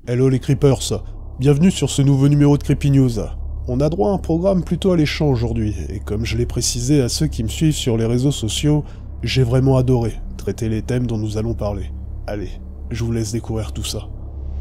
Hello les Creepers, bienvenue sur ce nouveau numéro de Creepy News. On a droit à un programme plutôt alléchant aujourd'hui, et comme je l'ai précisé à ceux qui me suivent sur les réseaux sociaux, j'ai vraiment adoré traiter les thèmes dont nous allons parler. Allez, je vous laisse découvrir tout ça.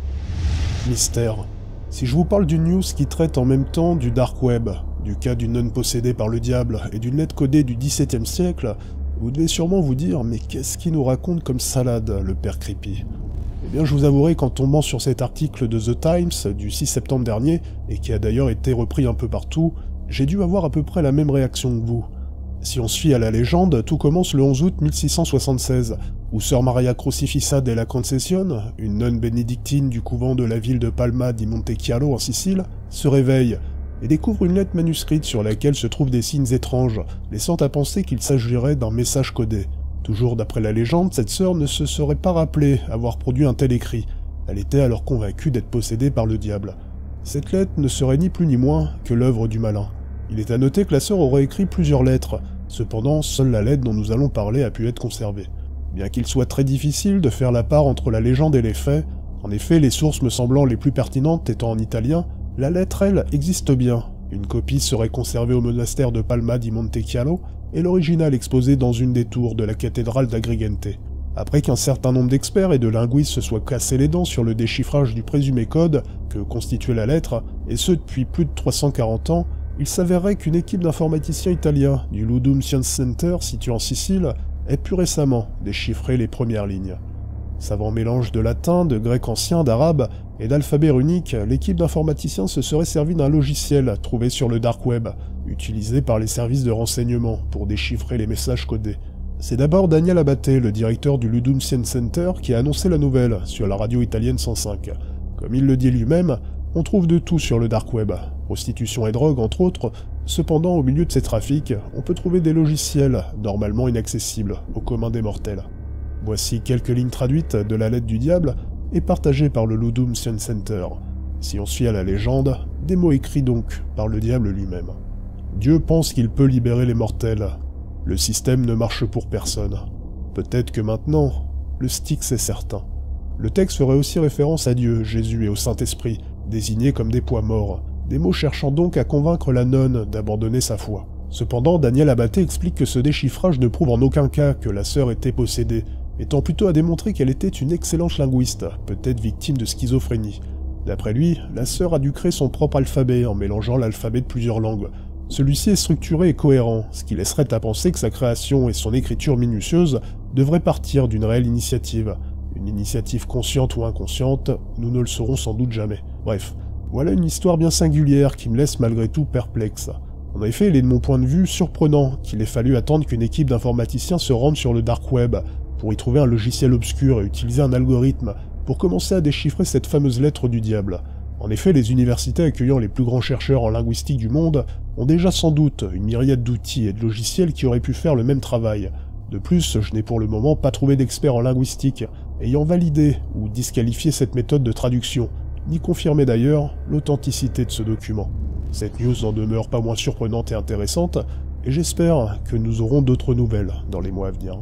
Mystère. Si je vous parle d'une news qui traite en même temps du dark web, du cas d'une nonne possédée par le diable et d'une lettre codée du XVIIe siècle, vous devez sûrement vous dire « mais qu'est-ce qu'il nous raconte comme salade, le père Creepy ?» Eh bien, je vous avouerai qu'en tombant sur cet article de The Times du 6 septembre dernier, et qui a d'ailleurs été repris un peu partout, j'ai dû avoir à peu près la même réaction que vous. Si on se fie à la légende, tout commence le 11 août 1676, où Sœur Maria Crucifissa della Concesione, une nonne bénédictine du couvent de la ville de Palma di Montechiaro en Sicile, se réveille et découvre une lettre manuscrite sur laquelle se trouvent des signes étranges, laissant à penser qu'il s'agirait d'un message codé. Toujours d'après la légende, cette sœur ne se serait pas rappelée avoir produit un tel écrit. Elle était alors convaincue d'être possédée par le diable. Cette lettre ne serait ni plus ni moins que l'œuvre du malin. Il est à noter que la sœur aurait écrit plusieurs lettres, cependant seule la lettre dont nous allons parler a pu être conservée. Bien qu'il soit très difficile de faire la part entre la légende et les faits, en effet les sources me semblant les plus pertinentes étant en italien, la lettre, elle, existe bien. Une copie serait conservée au monastère de Palma di Montechiaro et l'original exposé dans une des tours de la cathédrale d'Agrigente. Après qu'un certain nombre d'experts et de linguistes se soient cassés les dents sur le déchiffrage du présumé code que constituait la lettre, et ce depuis plus de 340 ans, il s'avérerait qu'une équipe d'informaticiens italiens du Ludum Science Center situé en Sicile ait pu récemment déchiffrer les premières lignes. Savant mélange de latin, de grec ancien, d'arabe et d'alphabet runique, l'équipe d'informaticiens se serait servi d'un logiciel trouvé sur le dark web, utilisé par les services de renseignement pour déchiffrer les messages codés. C'est d'abord Daniel Abate, le directeur du Ludum Science Center, qui a annoncé la nouvelle sur la radio italienne 105. Comme il le dit lui-même, on trouve de tout sur le dark web, prostitution et drogue entre autres, cependant au milieu de ces trafics, on peut trouver des logiciels normalement inaccessibles au commun des mortels. Voici quelques lignes traduites de la lettre du diable et partagées par le Ludum Science Center. Si on se fie à la légende, des mots écrits donc par le diable lui-même. Dieu pense qu'il peut libérer les mortels. Le système ne marche pour personne. Peut-être que maintenant, le stick c'est certain. Le texte ferait aussi référence à Dieu, Jésus et au Saint-Esprit, désignés comme des poids morts, des mots cherchant donc à convaincre la nonne d'abandonner sa foi. Cependant, Daniel Abate explique que ce déchiffrage ne prouve en aucun cas que la sœur était possédée, étant plutôt à démontrer qu'elle était une excellente linguiste, peut-être victime de schizophrénie. D'après lui, la sœur a dû créer son propre alphabet en mélangeant l'alphabet de plusieurs langues. Celui-ci est structuré et cohérent, ce qui laisserait à penser que sa création et son écriture minutieuse devraient partir d'une réelle initiative. Une initiative consciente ou inconsciente, nous ne le saurons sans doute jamais. Bref, voilà une histoire bien singulière qui me laisse malgré tout perplexe. En effet, il est de mon point de vue surprenant qu'il ait fallu attendre qu'une équipe d'informaticiens se rende sur le dark web pour y trouver un logiciel obscur et utiliser un algorithme pour commencer à déchiffrer cette fameuse lettre du diable. En effet, les universités accueillant les plus grands chercheurs en linguistique du monde ont déjà sans doute une myriade d'outils et de logiciels qui auraient pu faire le même travail. De plus, je n'ai pour le moment pas trouvé d'experts en linguistique ayant validé ou disqualifié cette méthode de traduction, ni confirmé d'ailleurs l'authenticité de ce document. Cette news n'en demeure pas moins surprenante et intéressante, et j'espère que nous aurons d'autres nouvelles dans les mois à venir.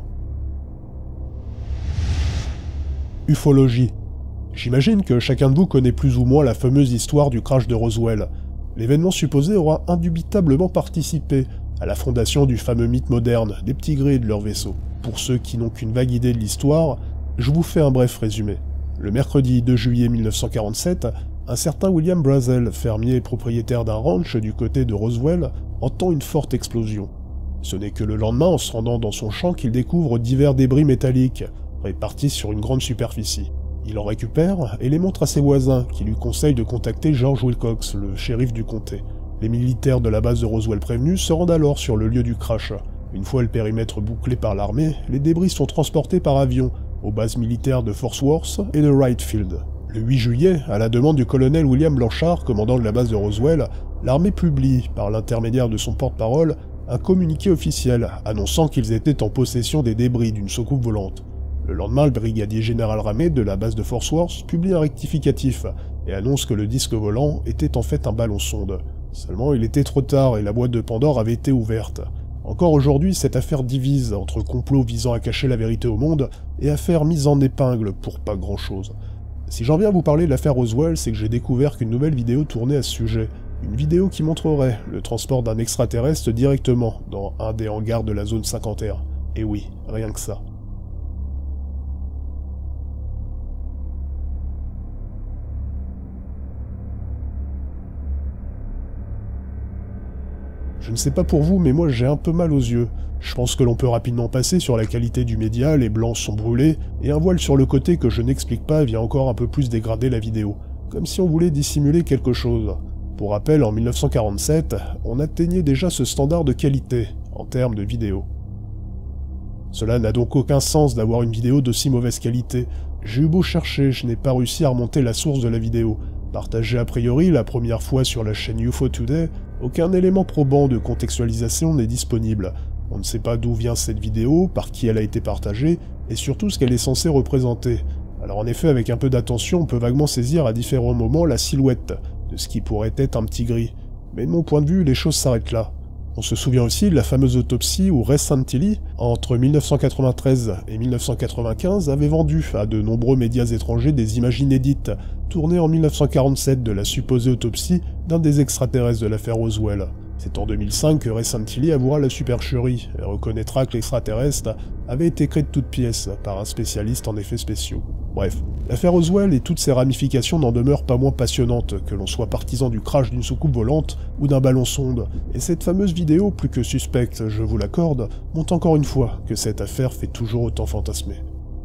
Ufologie. J'imagine que chacun de vous connaît plus ou moins la fameuse histoire du crash de Roswell. L'événement supposé aura indubitablement participé à la fondation du fameux mythe moderne des petits gris et de leur vaisseau. Pour ceux qui n'ont qu'une vague idée de l'histoire, je vous fais un bref résumé. Le mercredi 2 juillet 1947, un certain William Brazel, fermier et propriétaire d'un ranch du côté de Roswell, entend une forte explosion. Ce n'est que le lendemain, en se rendant dans son champ, qu'il découvre divers débris métalliques, répartis sur une grande superficie. Il en récupère et les montre à ses voisins, qui lui conseillent de contacter George Wilcox, le shérif du comté. Les militaires de la base de Roswell prévenus se rendent alors sur le lieu du crash. Une fois le périmètre bouclé par l'armée, les débris sont transportés par avion aux bases militaires de Fort Worth et de Wright Field. Le 8 juillet, à la demande du colonel William Blanchard, commandant de la base de Roswell, l'armée publie, par l'intermédiaire de son porte-parole, un communiqué officiel annonçant qu'ils étaient en possession des débris d'une soucoupe volante. Le lendemain, le brigadier général Ramey de la base de Fort Worth publie un rectificatif et annonce que le disque volant était en fait un ballon-sonde. Seulement, il était trop tard et la boîte de Pandore avait été ouverte. Encore aujourd'hui, cette affaire divise entre complot visant à cacher la vérité au monde et affaire mise en épingle pour pas grand-chose. Si j'en viens à vous parler de l'affaire Roswell, c'est que j'ai découvert qu'une nouvelle vidéo tournait à ce sujet. Une vidéo qui montrerait le transport d'un extraterrestre directement dans un des hangars de la zone 51. Et oui, rien que ça. Je ne sais pas pour vous, mais moi j'ai un peu mal aux yeux. Je pense que l'on peut rapidement passer sur la qualité du média, les blancs sont brûlés, et un voile sur le côté que je n'explique pas vient encore un peu plus dégrader la vidéo, comme si on voulait dissimuler quelque chose. Pour rappel, en 1947, on atteignait déjà ce standard de qualité, en termes de vidéo. Cela n'a donc aucun sens d'avoir une vidéo d'aussi mauvaise qualité. J'ai eu beau chercher, je n'ai pas réussi à remonter la source de la vidéo. Partagée a priori la première fois sur la chaîne UFO Today, aucun élément probant de contextualisation n'est disponible. On ne sait pas d'où vient cette vidéo, par qui elle a été partagée, et surtout ce qu'elle est censée représenter. Alors en effet, avec un peu d'attention, on peut vaguement saisir à différents moments la silhouette de ce qui pourrait être un petit gris. Mais de mon point de vue, les choses s'arrêtent là. On se souvient aussi de la fameuse autopsie où Ray Santilli, entre 1993 et 1995, avait vendu à de nombreux médias étrangers des images inédites, tournées en 1947 de la supposée autopsie d'un des extraterrestres de l'affaire Roswell. C'est en 2005 que Ray Santilli avouera la supercherie et reconnaîtra que l'extraterrestre avait été créé de toutes pièces par un spécialiste en effets spéciaux. Bref, l'affaire Roswell et toutes ses ramifications n'en demeurent pas moins passionnantes, que l'on soit partisan du crash d'une soucoupe volante ou d'un ballon sonde. Et cette fameuse vidéo, plus que suspecte, je vous l'accorde, montre encore une fois que cette affaire fait toujours autant fantasmer.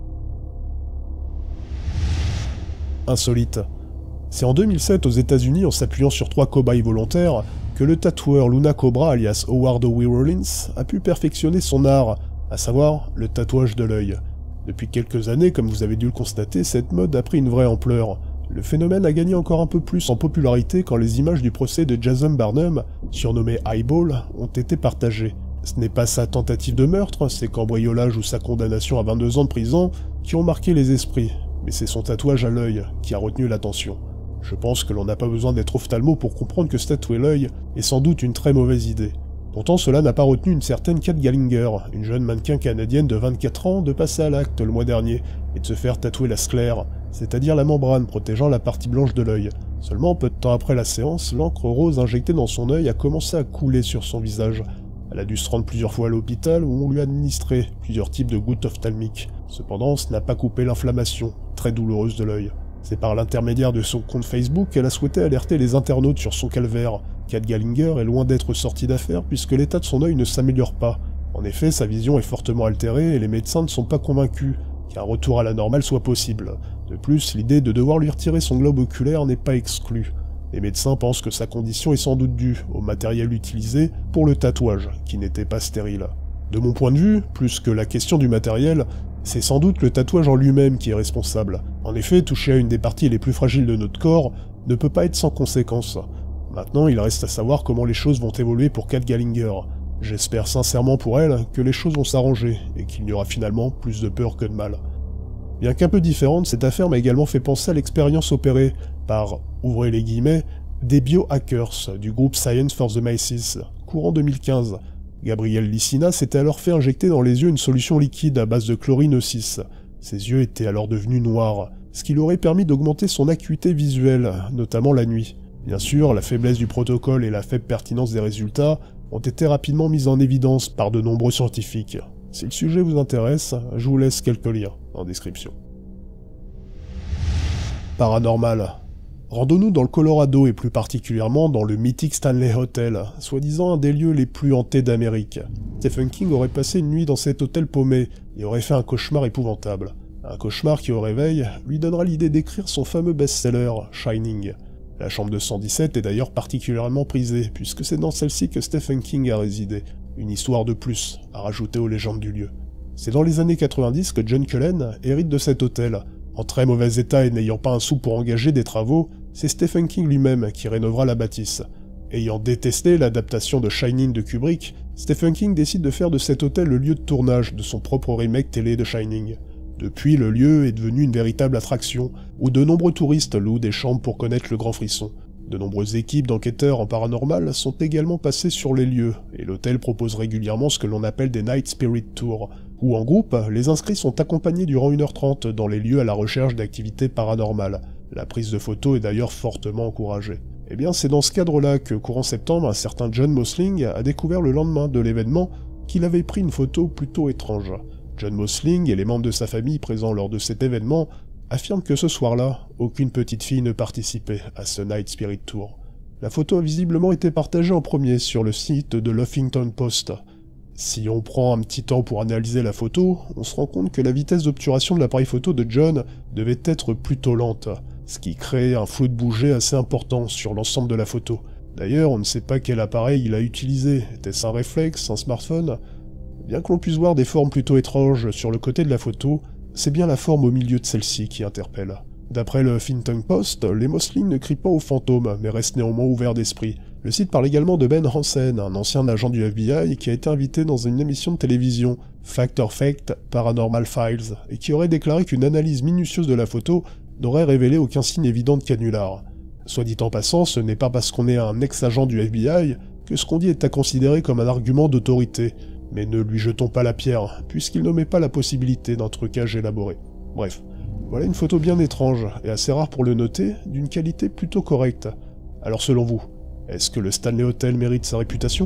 Insolite. C'est en 2007 aux États-Unis, en s'appuyant sur 3 cobayes volontaires, que le tatoueur Luna Cobra alias Howard Owie Rollins a pu perfectionner son art, à savoir le tatouage de l'œil. Depuis quelques années, comme vous avez dû le constater, cette mode a pris une vraie ampleur. Le phénomène a gagné encore un peu plus en popularité quand les images du procès de Jason Barnum, surnommé Eyeball, ont été partagées. Ce n'est pas sa tentative de meurtre, ses cambriolages ou sa condamnation à 22 ans de prison qui ont marqué les esprits, mais c'est son tatouage à l'œil qui a retenu l'attention. Je pense que l'on n'a pas besoin d'être ophtalmo pour comprendre que se tatouer l'œil est sans doute une très mauvaise idée. Pourtant cela n'a pas retenu une certaine Kat Gallinger, une jeune mannequin canadienne de 24 ans, de passer à l'acte le mois dernier et de se faire tatouer la sclère, c'est-à-dire la membrane protégeant la partie blanche de l'œil. Seulement peu de temps après la séance, l'encre rose injectée dans son œil a commencé à couler sur son visage. Elle a dû se rendre plusieurs fois à l'hôpital où on lui a administré plusieurs types de gouttes ophtalmiques. Cependant, ce n'a pas coupé l'inflammation, très douloureuse de l'œil. C'est par l'intermédiaire de son compte Facebook qu'elle a souhaité alerter les internautes sur son calvaire. Kat Gallinger est loin d'être sortie d'affaire puisque l'état de son œil ne s'améliore pas. En effet, sa vision est fortement altérée et les médecins ne sont pas convaincus qu'un retour à la normale soit possible. De plus, l'idée de devoir lui retirer son globe oculaire n'est pas exclue. Les médecins pensent que sa condition est sans doute due au matériel utilisé pour le tatouage, qui n'était pas stérile. De mon point de vue, plus que la question du matériel, c'est sans doute le tatouage en lui-même qui est responsable. En effet, toucher à une des parties les plus fragiles de notre corps ne peut pas être sans conséquences. Maintenant, il reste à savoir comment les choses vont évoluer pour Kat Gallinger. J'espère sincèrement pour elle que les choses vont s'arranger et qu'il y aura finalement plus de peur que de mal. Bien qu'un peu différente, cette affaire m'a également fait penser à l'expérience opérée par, ouvrez les guillemets, des biohackers du groupe Science for the Masses, courant 2015. Gabriel Licina s'était alors fait injecter dans les yeux une solution liquide à base de chlorine 6. Ses yeux étaient alors devenus noirs, ce qui lui aurait permis d'augmenter son acuité visuelle, notamment la nuit. Bien sûr, la faiblesse du protocole et la faible pertinence des résultats ont été rapidement mises en évidence par de nombreux scientifiques. Si le sujet vous intéresse, je vous laisse quelques liens en description. Paranormal. Rendons-nous dans le Colorado et plus particulièrement dans le mythique Stanley Hotel, soi-disant un des lieux les plus hantés d'Amérique. Stephen King aurait passé une nuit dans cet hôtel paumé et aurait fait un cauchemar épouvantable. Un cauchemar qui au réveil lui donnera l'idée d'écrire son fameux best-seller, Shining. La chambre de 117 est d'ailleurs particulièrement prisée, puisque c'est dans celle-ci que Stephen King a résidé. Une histoire de plus à rajouter aux légendes du lieu. C'est dans les années 90 que John Cullen hérite de cet hôtel. En très mauvais état et n'ayant pas un sou pour engager des travaux, c'est Stephen King lui-même qui rénovera la bâtisse. Ayant détesté l'adaptation de Shining de Kubrick, Stephen King décide de faire de cet hôtel le lieu de tournage de son propre remake télé de Shining. Depuis, le lieu est devenu une véritable attraction, où de nombreux touristes louent des chambres pour connaître le grand frisson. De nombreuses équipes d'enquêteurs en paranormal sont également passées sur les lieux, et l'hôtel propose régulièrement ce que l'on appelle des Night Spirit Tours, ou en groupe, les inscrits sont accompagnés durant 1h30 dans les lieux à la recherche d'activités paranormales. La prise de photos est d'ailleurs fortement encouragée. Eh bien, c'est dans ce cadre-là que, courant septembre, un certain John Mosling a découvert le lendemain de l'événement qu'il avait pris une photo plutôt étrange. John Mosling et les membres de sa famille présents lors de cet événement affirment que ce soir-là, aucune petite fille ne participait à ce Night Spirit Tour. La photo a visiblement été partagée en premier sur le site de l'Huffington Post. Si on prend un petit temps pour analyser la photo, on se rend compte que la vitesse d'obturation de l'appareil photo de John devait être plutôt lente, ce qui crée un flou de bouger assez important sur l'ensemble de la photo. D'ailleurs, on ne sait pas quel appareil il a utilisé, était-ce un réflexe, un smartphone? Bien que l'on puisse voir des formes plutôt étranges sur le côté de la photo, c'est bien la forme au milieu de celle-ci qui interpelle. D'après le Huffington Post, les Mosling ne crient pas aux fantômes, mais restent néanmoins ouverts d'esprit. Le site parle également de Ben Hansen, un ancien agent du FBI qui a été invité dans une émission de télévision, Fact or Fact Paranormal Files, et qui aurait déclaré qu'une analyse minutieuse de la photo n'aurait révélé aucun signe évident de canular. Soit dit en passant, ce n'est pas parce qu'on est un ex-agent du FBI que ce qu'on dit est à considérer comme un argument d'autorité, mais ne lui jetons pas la pierre, puisqu'il n'omet pas la possibilité d'un trucage élaboré. Bref, voilà une photo bien étrange, et assez rare pour le noter, d'une qualité plutôt correcte. Alors selon vous, est-ce que le Stanley Hotel mérite sa réputation?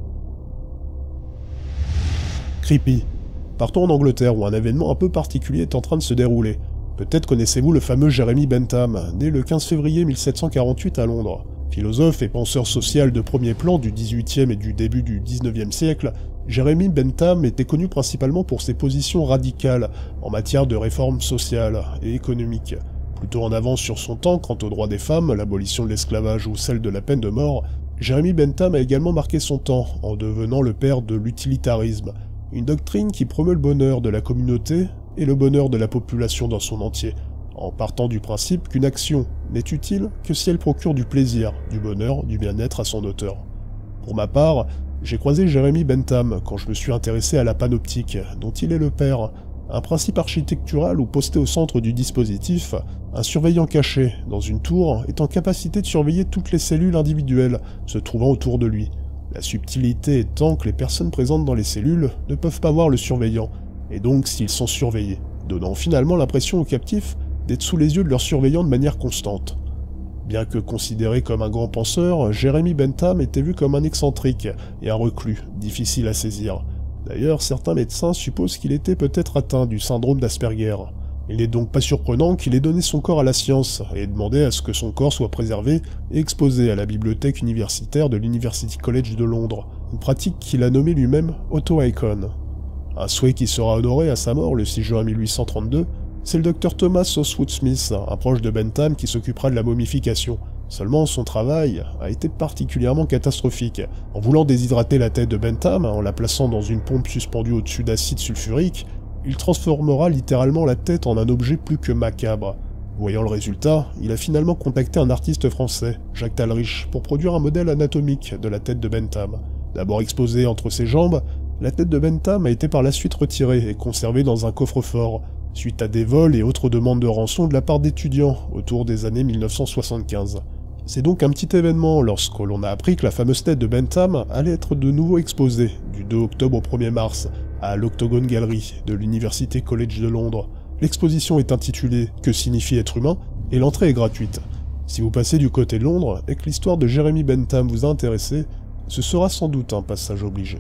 Creepy. Partons en Angleterre où un événement un peu particulier est en train de se dérouler. Peut-être connaissez-vous le fameux Jeremy Bentham, né le 15 février 1748 à Londres. Philosophe et penseur social de premier plan du XVIIIe et du début du XIXe siècle, Jeremy Bentham était connu principalement pour ses positions radicales en matière de réformes sociales et économiques. Plutôt en avance sur son temps quant aux droits des femmes, l'abolition de l'esclavage ou celle de la peine de mort, Jeremy Bentham a également marqué son temps en devenant le père de l'utilitarisme, une doctrine qui promeut le bonheur de la communauté et le bonheur de la population dans son entier, en partant du principe qu'une action n'est utile que si elle procure du plaisir, du bonheur, du bien-être à son auteur. Pour ma part, j'ai croisé Jeremy Bentham quand je me suis intéressé à la panoptique, dont il est le père, un principe architectural où posté au centre du dispositif, un surveillant caché dans une tour est en capacité de surveiller toutes les cellules individuelles se trouvant autour de lui. La subtilité étant que les personnes présentes dans les cellules ne peuvent pas voir le surveillant, et donc s'ils sont surveillés, donnant finalement l'impression aux captifs d'être sous les yeux de leur surveillant de manière constante. Bien que considéré comme un grand penseur, Jeremy Bentham était vu comme un excentrique et un reclus, difficile à saisir. D'ailleurs, certains médecins supposent qu'il était peut-être atteint du syndrome d'Asperger. Il n'est donc pas surprenant qu'il ait donné son corps à la science et demandé à ce que son corps soit préservé et exposé à la bibliothèque universitaire de l'University College de Londres, une pratique qu'il a nommée lui-même Auto-Icon. Un souhait qui sera honoré à sa mort le 6 juin 1832, c'est le docteur Thomas Oswood Smith, un proche de Bentham qui s'occupera de la momification. Seulement, son travail a été particulièrement catastrophique. En voulant déshydrater la tête de Bentham, en la plaçant dans une pompe suspendue au-dessus d'acide sulfurique, il transformera littéralement la tête en un objet plus que macabre. Voyant le résultat, il a finalement contacté un artiste français, Jacques Talrich, pour produire un modèle anatomique de la tête de Bentham. D'abord exposée entre ses jambes, la tête de Bentham a été par la suite retirée et conservée dans un coffre-fort, suite à des vols et autres demandes de rançon de la part d'étudiants autour des années 1975. C'est donc un petit événement lorsque l'on a appris que la fameuse tête de Bentham allait être de nouveau exposée du 2 octobre au 1er mars à l'Octagon Gallery de l'University College de Londres. L'exposition est intitulée « Que signifie être humain ?» et l'entrée est gratuite. Si vous passez du côté de Londres et que l'histoire de Jeremy Bentham vous a intéressé, ce sera sans doute un passage obligé.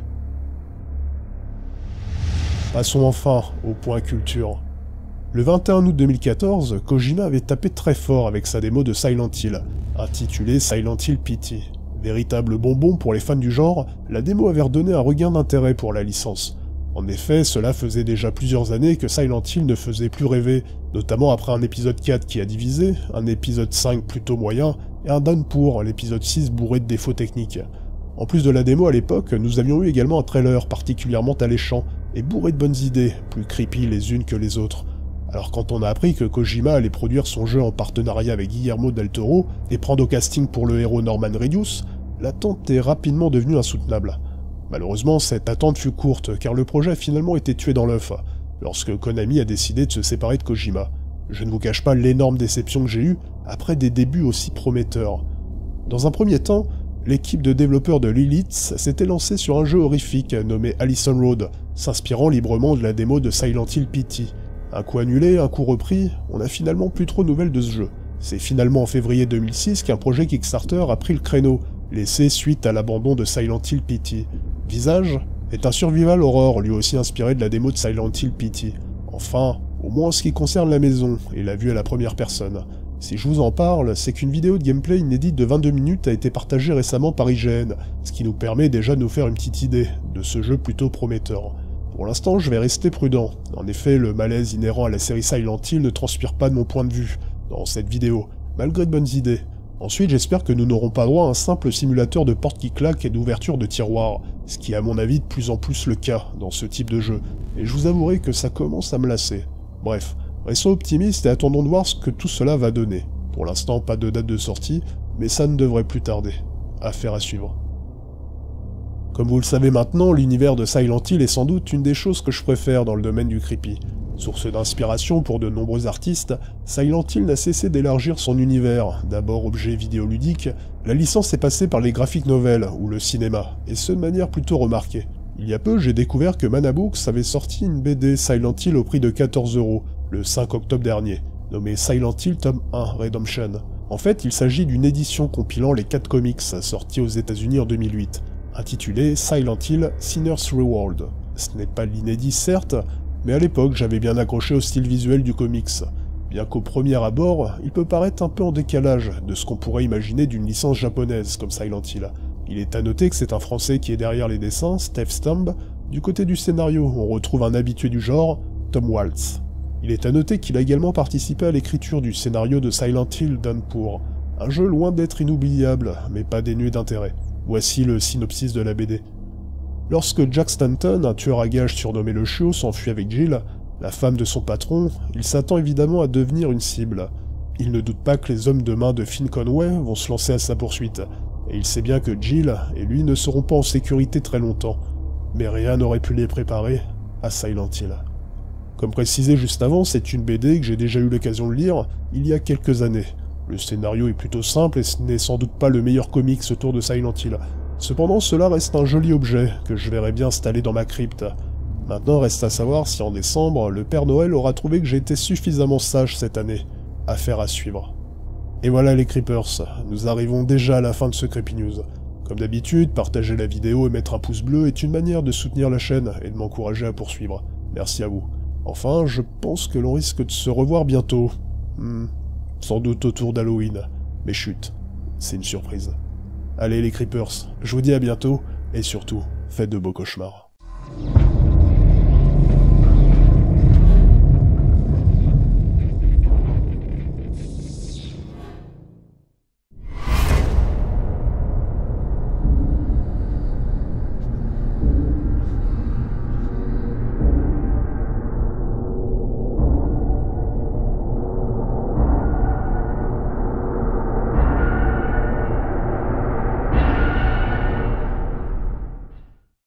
Passons enfin au point culture. Le 21 août 2014, Kojima avait tapé très fort avec sa démo de Silent Hill, intitulée Silent Hill PT. Véritable bonbon pour les fans du genre, la démo avait redonné un regain d'intérêt pour la licence. En effet, cela faisait déjà plusieurs années que Silent Hill ne faisait plus rêver, notamment après un épisode 4 qui a divisé, un épisode 5 plutôt moyen, et un downpour, l'épisode 6 bourré de défauts techniques. En plus de la démo à l'époque, nous avions eu également un trailer particulièrement alléchant, et bourré de bonnes idées, plus creepy les unes que les autres. Alors quand on a appris que Kojima allait produire son jeu en partenariat avec Guillermo del Toro et prendre au casting pour le héros Norman Reedus, l'attente est rapidement devenue insoutenable. Malheureusement, cette attente fut courte car le projet a finalement été tué dans l'œuf, lorsque Konami a décidé de se séparer de Kojima. Je ne vous cache pas l'énorme déception que j'ai eue après des débuts aussi prometteurs. Dans un premier temps, l'équipe de développeurs de Lilith s'était lancée sur un jeu horrifique nommé Allison Road, s'inspirant librement de la démo de Silent Hill PT. Un coup annulé, un coup repris, on n'a finalement plus trop de nouvelles de ce jeu. C'est finalement en février 2006 qu'un projet Kickstarter a pris le créneau, laissé suite à l'abandon de Silent Hill PT. Visage est un survival horror lui aussi inspiré de la démo de Silent Hill PT. Enfin, au moins en ce qui concerne la maison et la vue à la première personne. Si je vous en parle, c'est qu'une vidéo de gameplay inédite de 22 minutes a été partagée récemment par IGN, ce qui nous permet déjà de nous faire une petite idée de ce jeu plutôt prometteur. Pour l'instant, je vais rester prudent. En effet, le malaise inhérent à la série Silent Hill ne transpire pas de mon point de vue dans cette vidéo, malgré de bonnes idées. Ensuite, j'espère que nous n'aurons pas droit à un simple simulateur de porte qui claque et d'ouverture de tiroirs, ce qui est à mon avis de plus en plus le cas dans ce type de jeu, et je vous avouerai que ça commence à me lasser. Bref, restons optimistes et attendons de voir ce que tout cela va donner. Pour l'instant, pas de date de sortie, mais ça ne devrait plus tarder. Affaire à suivre. Comme vous le savez maintenant, l'univers de Silent Hill est sans doute une des choses que je préfère dans le domaine du creepy. Source d'inspiration pour de nombreux artistes, Silent Hill n'a cessé d'élargir son univers. D'abord objet vidéoludique, la licence est passée par les graphic novels ou le cinéma, et ce de manière plutôt remarquée. Il y a peu, j'ai découvert que Mana Books avait sorti une BD Silent Hill au prix de 14 €, le 5 octobre dernier, nommée Silent Hill Tome 1 Redemption. En fait, il s'agit d'une édition compilant les 4 comics sortis aux États-Unis en 2008, intitulée Silent Hill Sinner's Reward. Ce n'est pas l'inédit certes, mais à l'époque j'avais bien accroché au style visuel du comics, bien qu'au premier abord, il peut paraître un peu en décalage de ce qu'on pourrait imaginer d'une licence japonaise comme Silent Hill. Il est à noter que c'est un Français qui est derrière les dessins, Steve Stumb. Du côté du scénario, on retrouve un habitué du genre, Tom Waltz. Il est à noter qu'il a également participé à l'écriture du scénario de Silent Hill Downpour, un jeu loin d'être inoubliable, mais pas dénué d'intérêt. Voici le synopsis de la BD. Lorsque Jack Stanton, un tueur à gages surnommé le Chiot, s'enfuit avec Jill, la femme de son patron, il s'attend évidemment à devenir une cible. Il ne doute pas que les hommes de main de Finn Conway vont se lancer à sa poursuite, et il sait bien que Jill et lui ne seront pas en sécurité très longtemps, mais rien n'aurait pu les préparer à Silent Hill. Comme précisé juste avant, c'est une BD que j'ai déjà eu l'occasion de lire il y a quelques années. Le scénario est plutôt simple et ce n'est sans doute pas le meilleur comics autour de Silent Hill. Cependant, cela reste un joli objet que je verrai bien installer dans ma crypte. Maintenant, reste à savoir si en décembre, le Père Noël aura trouvé que j'ai été suffisamment sage cette année. Affaire à suivre. Et voilà les Creepers, nous arrivons déjà à la fin de ce Creepy News. Comme d'habitude, partager la vidéo et mettre un pouce bleu est une manière de soutenir la chaîne et de m'encourager à poursuivre. Merci à vous. Enfin, je pense que l'on risque de se revoir bientôt. Sans doute autour d'Halloween. Mais chut, c'est une surprise. Allez les Creepers, je vous dis à bientôt, et surtout, faites de beaux cauchemars.